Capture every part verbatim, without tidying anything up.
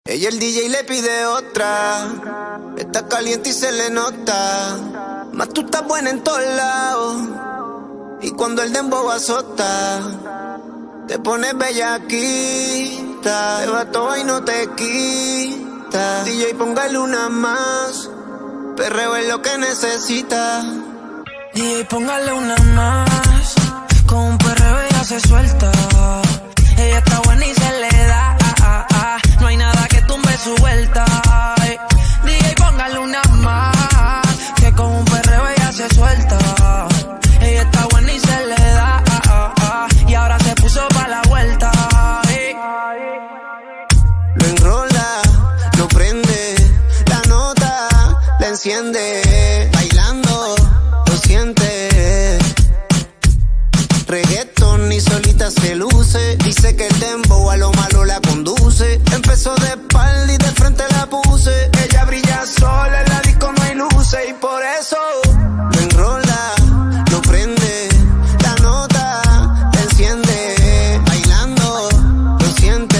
Ella el D J le pide otra. Está caliente y se le nota. Más tú estás buena en todos lados. Y cuando el dembow azota, te pones bellaquita. Te va todo y no te quita. D J, póngale una más. Perreo es lo que necesita. D J, póngale una más. Con un perreo ella se suelta. Ella está buena y se le da. Ah, ah, ah. No hay nada que tumbe su vuelta. Ay. D J, póngale una más. Que con un perreo ella se suelta. Ella está buena y se le da. Ah, ah, ah. Y ahora se puso pa' la vuelta. Ay. Lo enrola, lo prende. La nota la enciende. Bailando, lo siente. Reggaeton y solita se luce. Dice que el dembow a lo malo la conduce. Empezó de espalda y de frente la puse. Ella brilla sola, en la disco no hay luces. Y por eso lo enrola, lo prende. La nota la enciende. Bailando, lo siente.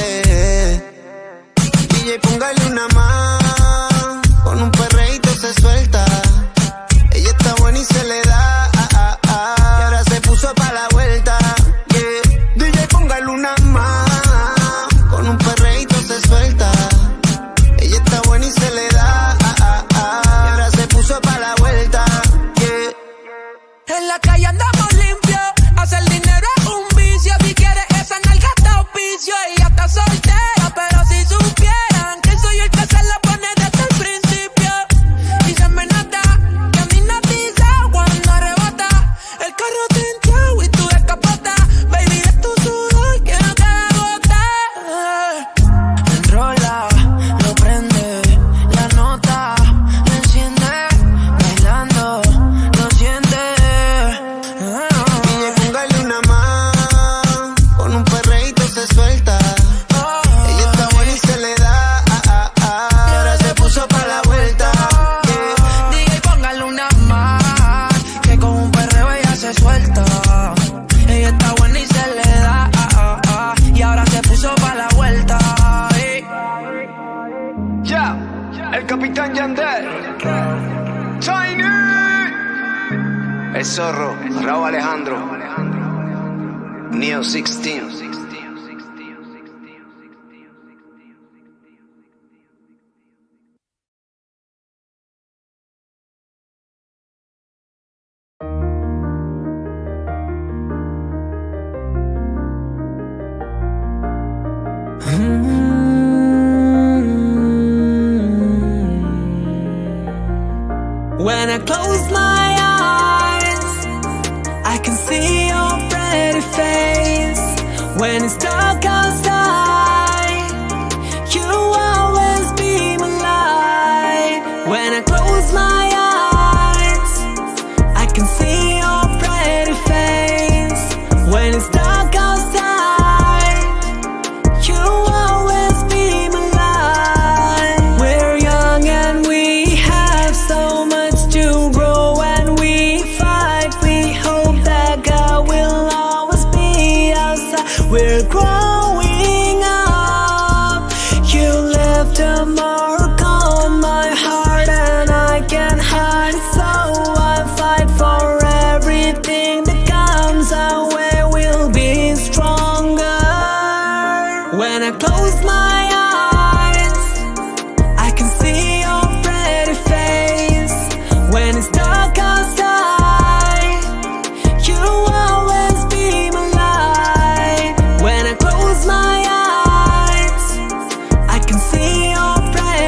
D J, póngale una más. Con un perreíto se suelta. Ella está buena y se le da. Ah, ah, ah. Y ahora se puso pa' la vuelta. Yeah. D J, póngale una más. Con un perreíto se suelta. Ella está buena y se le da. Ah, ah, ah. Y ahora se puso pa' la vuelta. Yeah. En la calle andamos limpios. Hacer dinero es un vicio. Si quieres esa nalga está auspicio. Ella está soltera, pero si supieran que soy el que se la pone desde el principio. Y se me nota que a mí no dice cuando arrebata. El carro te entró y tú descapota. Baby, de tu sudor quiero cada gota. Enrola, lo prende. La nota lo enciende. Bailando, lo siente. D J, póngale una más. Con un perreíto se suelta. Ella está buena y se le da. Ah, ah, ah. Y ahora se puso pa' la vuelta. Yeah. D J, póngale una más. Que con un perreo ella se suelta. Ella está buena y se le da. Ah, ah, ah. Y ahora se puso pa' la vuelta. Ay. Ya, el capitán Yandel. Tiny. El zorro, Raúl Alejandro. Neo dieciséis. When I close my eyes, I can see your pretty face. When it's dark outside, you always be my light. When I close my eyes, I can see your pretty face. When it's dark outside, you always be my light. We're young and we have so much to grow, and we fight. We hope that God will always be outside. We're growing up. You left a mark on my heart, and I can't hide it, so I fight for everything that comes our way. We'll be stronger. When I close my eyes, I can see your pretty face. When it's dark outside, you always be my light. When I close my eyes, I can see your pretty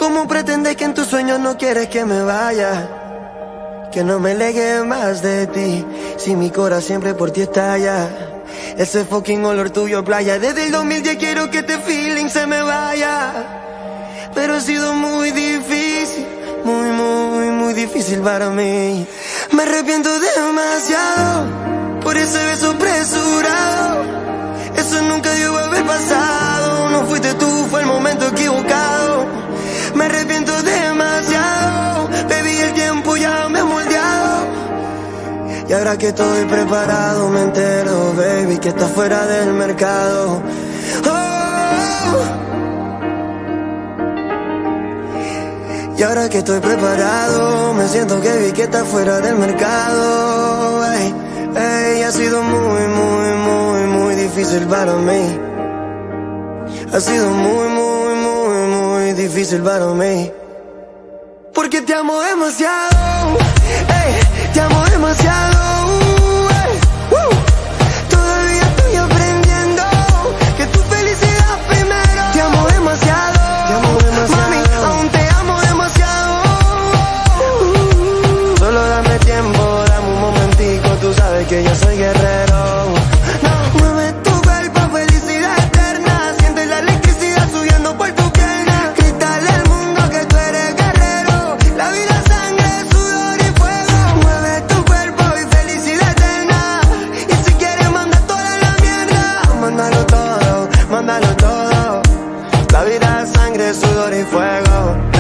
¿Cómo pretendes que en tus sueños no quieres que me vaya? Que no me legue más de ti, si mi corazón siempre por ti estalla. Ese fucking olor tuyo playa. Desde el dos mil diez quiero que este feeling se me vaya, pero ha sido muy difícil, muy, muy, muy difícil para mí. Me arrepiento demasiado por ese beso apresurado. Eso nunca debió haber pasado. No fuiste tú, fue el momento equivocado. Me arrepiento demasiado, baby, el tiempo ya me ha moldeado. Y ahora que estoy preparado me entero, baby, que estás fuera del mercado. Oh. Y ahora que estoy preparado me siento que vi que estás fuera del mercado. Ey, ey, ha sido muy, muy, muy, muy difícil para mí. Ha sido muy, muy, muy, muy difícil para mí. Porque te amo demasiado, ey, te amo demasiado, ey, uh. Todavía estoy aprendiendo que tu felicidad primero. Te amo demasiado, te amo demasiado. Mami, aún te amo demasiado. uh. Solo dame tiempo, dame un momentico. Tú sabes que yo soy guerrero. No, mueve tu cuerpo, felicidad eterna. Siente la electricidad subiendo por tu pierna. Grítale al mundo que tú eres guerrero. La vida, sangre, sudor y fuego. Mueve tu cuerpo y felicidad eterna. Y si quieres manda toda la mierda. Mándalo todo, mándalo todo. La vida, sangre, sudor y fuego.